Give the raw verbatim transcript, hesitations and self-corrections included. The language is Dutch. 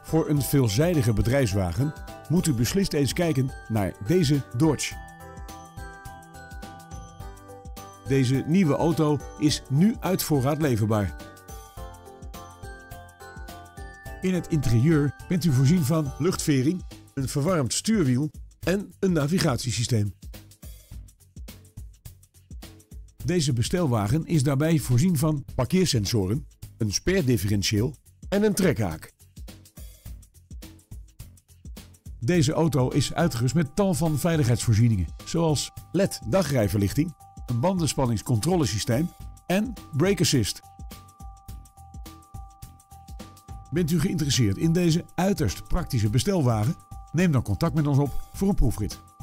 Voor een veelzijdige bedrijfswagen moet u beslist eens kijken naar deze Dodge. Deze nieuwe auto is nu uit voorraad leverbaar. In het interieur bent u voorzien van luchtvering, een verwarmd stuurwiel en een navigatiesysteem. Deze bestelwagen is daarbij voorzien van parkeersensoren, een sperdifferentieel en een trekhaak. Deze auto is uitgerust met tal van veiligheidsvoorzieningen, zoals L E D dagrijverlichting, een bandenspanningscontrolesysteem en brake assist. Bent u geïnteresseerd in deze uiterst praktische bestelwagen? Neem dan contact met ons op voor een proefrit.